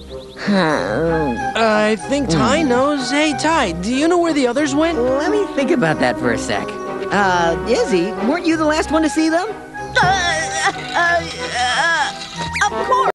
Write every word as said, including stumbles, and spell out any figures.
I think Ty knows. Hey, Ty, do you know where the others went? Let me think about that for a sec. Uh, Izzy, weren't you the last one to see them? Uh, uh, uh, of course.